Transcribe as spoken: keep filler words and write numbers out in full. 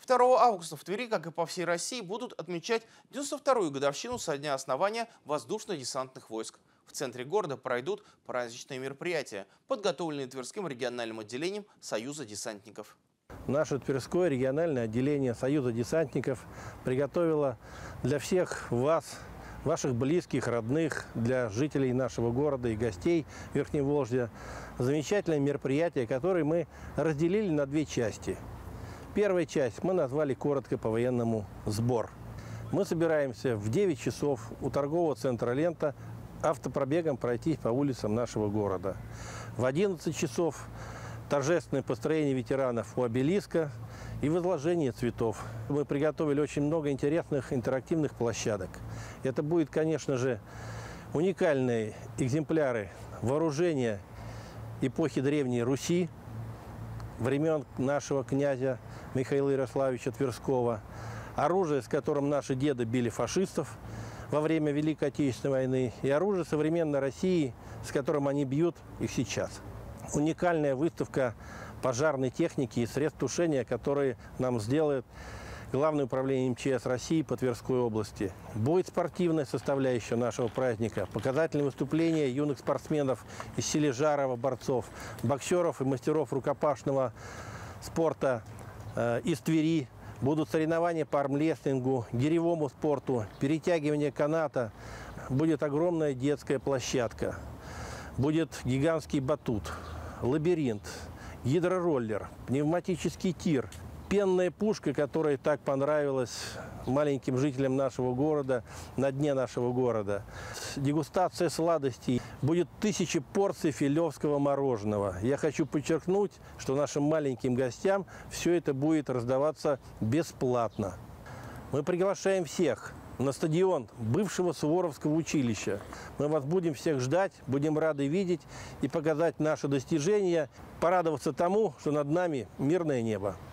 второго августа в Твери, как и по всей России, будут отмечать девяносто вторую годовщину со дня основания воздушно-десантных войск. В центре города пройдут праздничные мероприятия, подготовленные Тверским региональным отделением Союза десантников. Наше Тверское региональное отделение Союза десантников приготовило для всех вас, ваших близких, родных, для жителей нашего города и гостей Верхневолжья замечательное мероприятие, которое мы разделили на две части. Первая часть мы назвали коротко по-военному «Сбор». Мы собираемся в девять часов у торгового центра «Лента» автопробегом пройтись по улицам нашего города. В одиннадцать часов торжественное построение ветеранов у обелиска и возложение цветов. Мы приготовили очень много интересных интерактивных площадок. Это будет, конечно же, уникальные экземпляры вооружения эпохи Древней Руси, времен нашего князя Михаила Ярославича Тверского, оружие, с которым наши деды били фашистов во время Великой Отечественной войны, и оружие современной России, с которым они бьют их сейчас. Уникальная выставка пожарной техники и средств тушения, которые нам сделает Главное управление эм че эс России по Тверской области. Будет спортивная составляющая нашего праздника, показательные выступления юных спортсменов из Сележарова, борцов, боксеров и мастеров рукопашного спорта э, из Твери. Будут соревнования по армрестлингу, гиревому спорту, перетягивание каната. Будет огромная детская площадка. Будет гигантский батут, лабиринт, гидророллер, пневматический тир, пенная пушка, которая так понравилась маленьким жителям нашего города, на дне нашего города. Дегустация сладостей. Будет тысячи порций филевского мороженого. Я хочу подчеркнуть, что нашим маленьким гостям все это будет раздаваться бесплатно. Мы приглашаем всех на стадион бывшего Суворовского училища. Мы вас будем всех ждать, будем рады видеть и показать наши достижения, порадоваться тому, что над нами мирное небо.